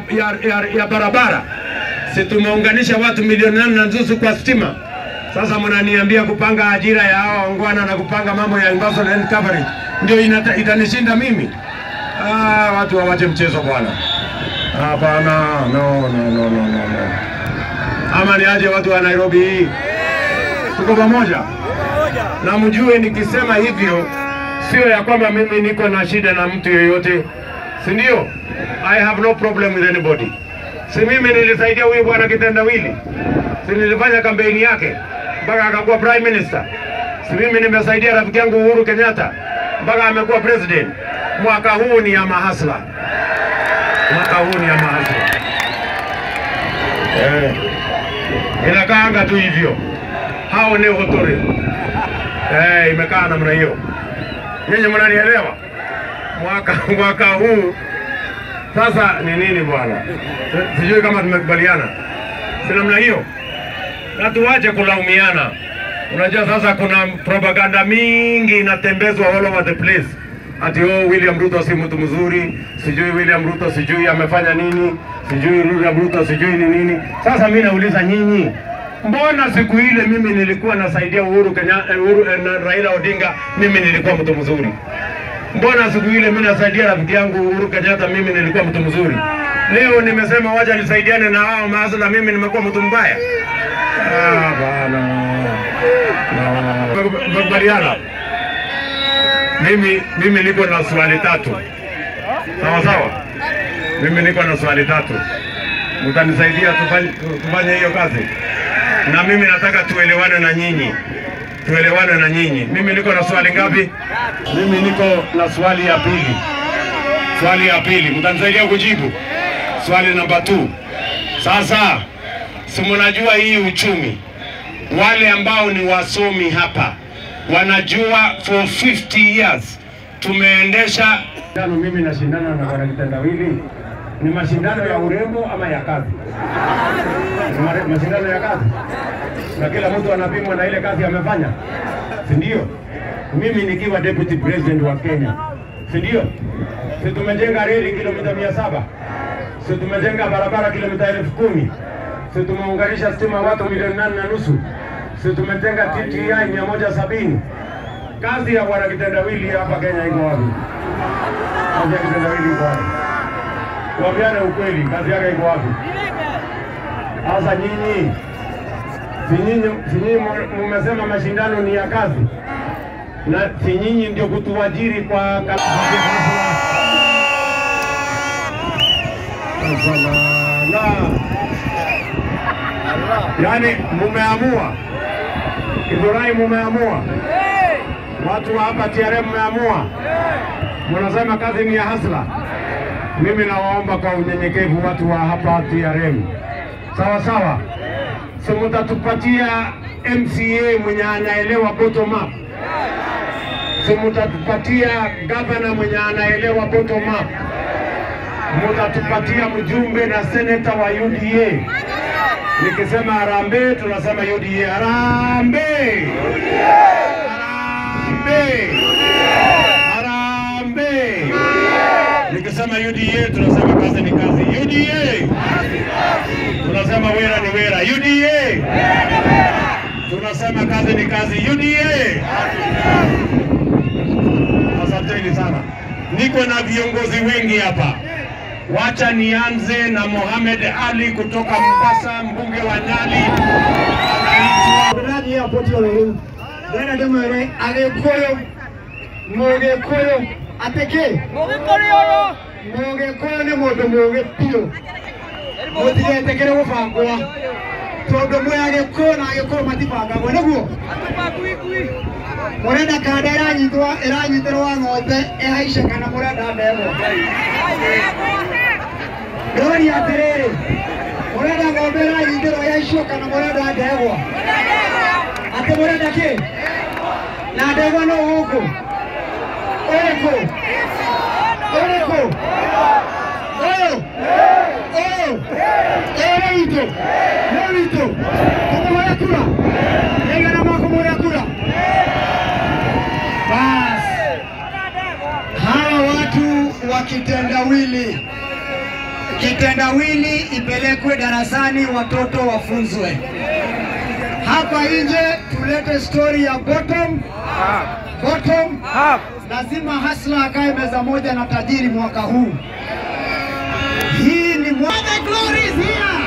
ya barabara. Si tumeunganisha watu milioni 4.5 kwa stima. Sasa mnaniambia kupanga ajira ya hao waungwana na kupanga mambo ya universal health coverage ndio itanishinda mimi? Watu wawache mchezo bwana. Hapana, no. Ama ni aje watu wa Nairobi hii? Tuko pamoja? Na mjue nikisema hivyo sio ya kwamba mimi niko na shida na mtu yeyote. Si ndio? I have no problem with anybody. Si mimi nilisaidia huyu bwana Kitendawili. Si nilifanya kampeni yake mpaka akakuwa prime minister. Si mimi nimesaidia rafiki yangu Uhuru Kenyatta mpaka amekuwa president. Mwaka huu ni ya mahasla. Inakaanga tu hivyo. Hao ni hotori. Imekaa namna hiyo. Nyinyi mnanielewa? Mwaka huu sasa ni nini bwana? Sijui kama tumekubaliana. Si namna hiyo. Na tuache kulaumiana. Unajua sasa kuna propaganda mingi inatembezwa all over the place. Ati William Ruto si mtu mzuri, sijui William Ruto sijui amefanya nini, sijui William Ruto sijui ni nini. Sasa mimi nauliza nyinyi, mbona siku ile mimi nilikuwa nasaidia Uhuru na Raila Odinga, mimi nilikuwa mtu mzuri? Mbona siku ile mimi nasaidia rafiki yangu Uhuru Kenyatta, mimi nilikuwa mtu mzuri? Leo nimesema wacha nisaidiane na hao maasla, mimi nimekuwa mtu mbaya? Bana. Bakbariana. Mimi niko na swali tatu. Sawa? Mimi niko na swali tatu. Mtanisaidia tufanye hiyo kazi? Na mimi nataka tuelewane na nyinyi. Mimi niko na swali ngapi? Mimi niko na swali ya pili. Mtanisaidia kujibu? Swali namba 2. Sasa, si mnajua hii uchumi. Wale ambao ni wasomi hapa wanajua for 50 years tumeendesha mimi nashindana na bwana Kitendawili. Ni mashindano ya urembo ama ya kazi? Ni mashindano ya kazi. Na kila mtu anapimwa na ile kazi amefanya. Si ndio? Mimi nikiwa deputy president wa Kenya. Si ndio? Si tumejenga reli kilomita 700. Si tumejenga barabara kilomita 10,000. Si tumeunganisha stima watu milioni 8.5. Si tumetenga TTI 170. Kazi ya bwana Kitendawili hapa Kenya iko wapi? Kazi ya Kitendawili iko wapi? Waambiane ukweli, kazi yake iko wapi? Sasa nyinyi mmesema mashindano ni ya kazi. Na si nyinyi ndio kutuajiri kwa kazi. Yani mumeamua. Githurai mumeamua. Watu wa hapa TRM mumeamua. Mnasema kazi ni ya hasla. Mimi nawaomba kwa unyenyekevu watu wa hapa TRM. Sawa. Si mtatupatia MCA mwenye anaelewa bottom up. Si mtatupatia governor mwenye anaelewa bottom up. Mtatupatia mjumbe na senator wa UDA. Nikisema harambee tunasema UDA. Harambee! Nikisema UDA tunasema kazi ni kazi. UDA! Tunasema wera ni wera. UDA! Tunasema kazi ni kazi. UDA! Asanteni sana. Niko na viongozi wengi hapa. Wacha nianze na Mohamed Ali kutoka Mombasa, mbunge wa Nyali. Ndani ya poti leo. Ndani ndio mwe agekuyo. Mogekuyo ateke. Mogekuyo ni modo mogepio. Motige tekere gufangwa. Todo mwe agekuyo na agekuyo matibanga gweneguo. Murenda kada iranyitwa ng'ombe ehaice kana murenda ndego. Ndori atiriri. Murenda ng'ombe iranyitwa ehaice kana murenda ndego. Ate murenda ki? Na ndego no huko. Oreko. Rito. Kama kura. Nega na mako kura. Bas. Hawa watu wa Kitendawili kitendawili ipelekwe darasani, watoto wafunzwe. Hapa nje tulete story ya bottom up. Lazima hasla akae meza moja na tajiri mwaka huu. Hii ni the glory is here.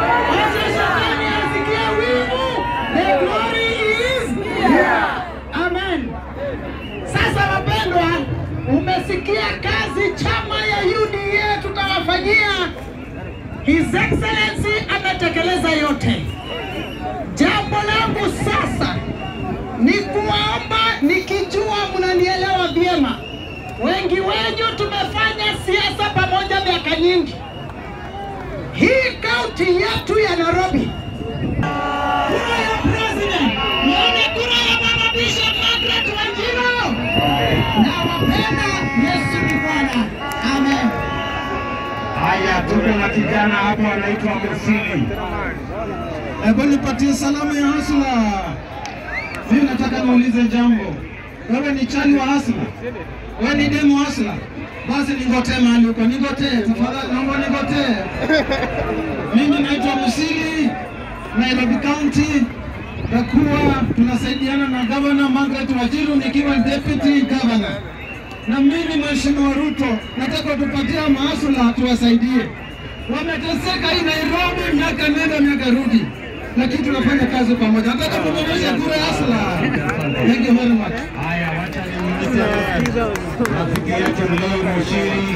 The glory is here. Amen. Sasa wapendwa, umesikia kazi chama ya UDA tutawafanyia. His Excellency ametekeleza yote. Jambo langu sasa ni kuomba, nikijua mnanielewa vyema. Wengi wenyu tumefanya siasa pamoja miaka nyingi. Hii kaunti yetu ya Nairobi, kura ya president, nione kura ya Mama Bishop Margaret Wanjiru. Na wapenda Yesu ni Bwana. Amen. Haya, tuko na kijana hapa anaitwa Musili. Hebu nipatie salamu ya hasla. Mimi nataka niulize jambo. Wewe ni chali wa hasla? Wewe ni demo hasla? Basi ningotee mahali uko. Ningotee, tafadhali naomba ningotee. Mimi naitwa Musili, Nairobi County. Takuwa tunasaidiana na Governor Margaret Wanjiru nikiwa Deputy Governor. Na mimi Mheshimiwa Ruto nataka tupatie mahasla tuwasaidie. Wameteseka hii Nairobi miaka nenda miaka rudi. Lakini tunafanya kazi pamoja. Nataka kuboresha kura ya hasla. Thank you very much. Haya, wacha niulize rafiki yetu leo Mushiri.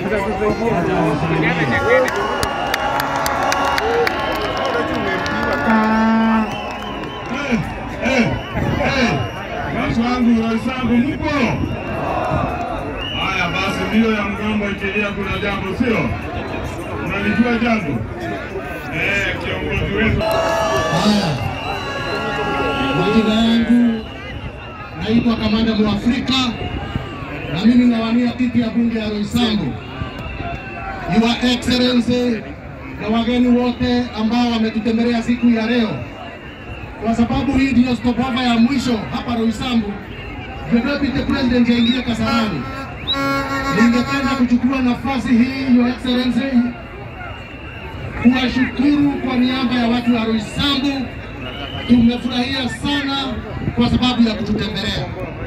Roysambu mpo? Haya basi, mbio ya mgambo ikilia kuna jambo, sio? Unalijua jambo? Kiongozi wetu. Haya, majina yangu naitwa Kamanda Mwafrika na mimi nawania kiti ya bunge ya Roysambu. Your Excellency na wageni wote ambao wametutembelea siku ya leo, kwa sababu hii ndio stopover ya mwisho hapa Roysambu, Deputy President aingie Kasarani. Ningependa kuchukua nafasi hii, Your Excellency, kuwashukuru kwa niaba ya watu wa Roysambu. Tumefurahia sana kwa sababu ya kututembelea.